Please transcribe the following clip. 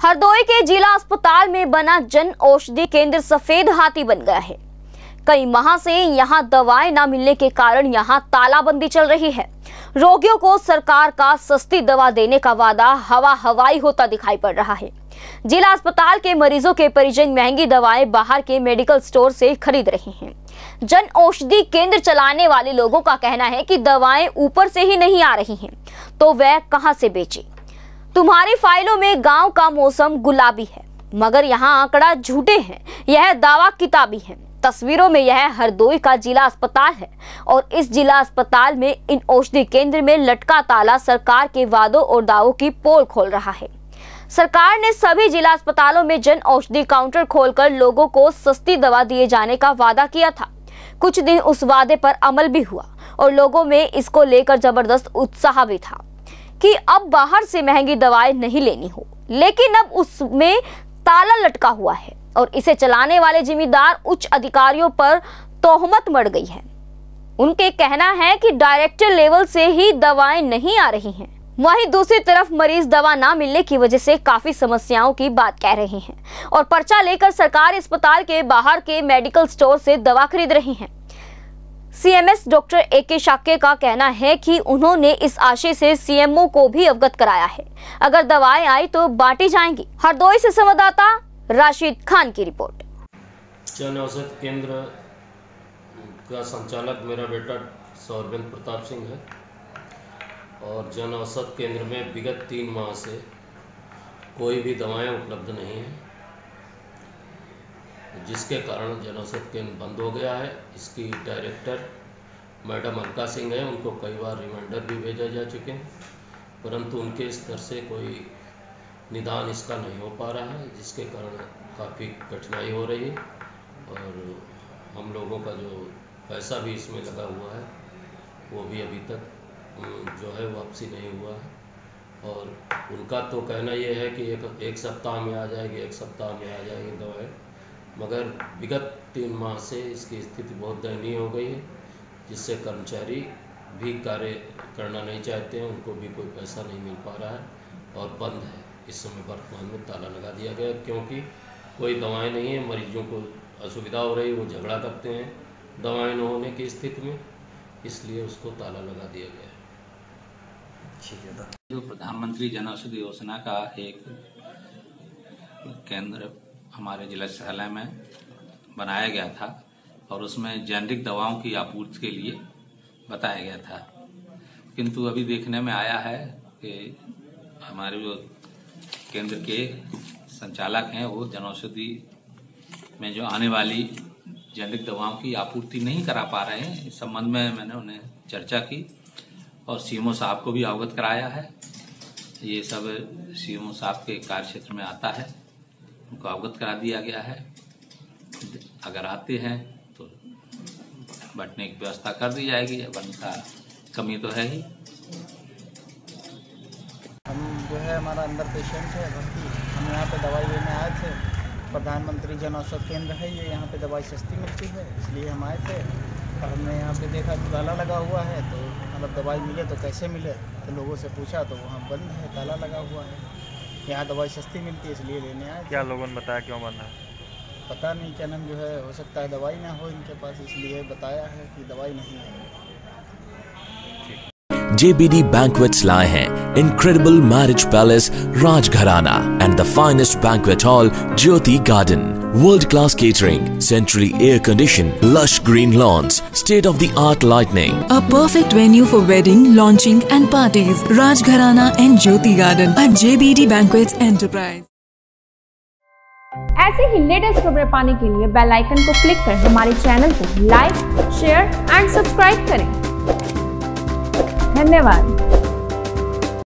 हरदोई के जिला अस्पताल में बना जन औषधि केंद्र सफेद हाथी बन गया है। कई माह से यहां दवाएं न मिलने के कारण यहां तालाबंदी चल रही है। रोगियों को सरकार का सस्ती दवा देने का वादा हवा हवाई होता दिखाई पड़ रहा है। जिला अस्पताल के मरीजों के परिजन महंगी दवाएं बाहर के मेडिकल स्टोर से खरीद रहे हैं। जन औषधि केंद्र चलाने वाले लोगों का कहना है कि दवाएं ऊपर से ही नहीं आ रही हैं, तो वह कहां से बेचे। तुम्हारी फाइलों में गांव का मौसम गुलाबी है, मगर यहाँ आंकड़ा झूठे हैं। यह दावा किताबी है। तस्वीरों में यह हरदोई का जिला अस्पताल है और इस जिला अस्पताल में इन औषधि केंद्र में लटका ताला सरकार के वादों और दावों की पोल खोल रहा है। सरकार ने सभी जिला अस्पतालों में जन औषधि काउंटर खोलकर लोगों को सस्ती दवा दिए जाने का वादा किया था। कुछ दिन उस वादे पर अमल भी हुआ और लोगों में इसको लेकर जबरदस्त उत्साह भी था कि अब बाहर से महंगी दवाएं नहीं लेनी हो, लेकिन अब उसमें ताला लटका हुआ है और इसे चलाने वाले जिम्मेदार उच्च अधिकारियों पर तोहमत मढ़ गई है। उनके कहना है कि डायरेक्टर लेवल से ही दवाएं नहीं आ रही हैं। वहीं दूसरी तरफ मरीज दवा ना मिलने की वजह से काफी समस्याओं की बात कह रहे हैं और पर्चा लेकर सरकारी अस्पताल के बाहर के मेडिकल स्टोर से दवा खरीद रहे हैं। CMS doctor A K. शाक्य का कहना है कि उन्होंने इस आशय से सीएमओ को भी अवगत कराया है। अगर दवाएं आई तो बांटी जाएंगी। हरदोई से संवाददाता राशिद खान की रिपोर्ट। जन औषधि केंद्र का संचालक मेरा बेटा सौरभेंद्र प्रताप सिंह है और जन औषधि केंद्र में विगत 3 माह से कोई भी दवाएं उपलब्ध नहीं है, जिसके कारण जन औषधि केंद्र बंद हो गया है। इसकी डायरेक्टर मैडम अलका सिंह है, उनको कई बार रिमाइंडर भी भेजा जा चुके हैं, परंतु उनके स्तर से कोई निदान इसका नहीं हो पा रहा है, जिसके कारण काफ़ी कठिनाई हो रही है और हम लोगों का जो पैसा भी इसमें लगा हुआ है वो भी अभी तक जो है वापसी नहीं हुआ है। और उनका तो कहना ये है कि एक सप्ताह में आ जाएगी, एक सप्ताह में आ जाएगी दवाएँ, मगर विगत 3 माह से इसकी स्थिति बहुत दयनीय हो गई है, जिससे कर्मचारी भी कार्य करना नहीं चाहते हैं, उनको भी कोई पैसा नहीं मिल पा रहा है और बंद है। इस समय वर्तमान में ताला लगा दिया गया क्योंकि कोई दवाएं नहीं है। मरीजों को असुविधा हो रही है, वो झगड़ा करते हैं दवाएं न होने की स्थिति में, इसलिए उसको ताला लगा दिया गया है। जो प्रधानमंत्री जन औषधि योजना का एक केंद्र हमारे जिला चिकित्सालय में बनाया गया था और उसमें जेनरिक दवाओं की आपूर्ति के लिए बताया गया था, किंतु अभी देखने में आया है कि हमारे जो केंद्र के संचालक हैं वो जन औषधि में जो आने वाली जेनरिक दवाओं की आपूर्ति नहीं करा पा रहे हैं। इस संबंध में मैंने उन्हें चर्चा की और सीएमओ साहब को भी अवगत कराया है। ये सब सीएमओ साहब के कार्य क्षेत्र में आता है, उनको अवगत करा दिया गया है। अगर आते हैं तो बांटने की व्यवस्था कर दी जाएगी, वरना कमी तो है ही। हम जो है हमारा अंदर पेशेंट है भर्ती, हम यहाँ पे दवाई लेने आए थे। प्रधानमंत्री जन औषधि केंद्र है ये, यहाँ पे दवाई सस्ती मिलती है, इसलिए हम आए थे और हमने यहाँ पे देखा कि ताला लगा हुआ है, तो मतलब दवाई मिले तो कैसे मिले, तो लोगों से पूछा तो वहाँ बंद है, ताला लगा हुआ है। यहाँ दवाई सस्ती मिलती है इसलिए लेने आए। क्या लोगों ने बताया क्यों बंद है? पता नहीं, क्या नाम जो है, हो सकता है दवाई ना हो इनके पास, इसलिए बताया है कि दवाई नहीं है। JBD Banquets लाए हैं Incredible Marriage Palace Rajgharana and the finest banquet hall Jyoti Garden. World-class catering, centrally air-conditioned, lush green lawns, state-of-the-art lighting. A perfect venue for wedding, launching and parties. Rajgharana and Jyoti Garden at JBD Banquets Enterprise. ऐसे ही latest खबरें पाने के लिए bell icon को click कर हमारे channel को like, share and subscribe करें। धन्यवाद।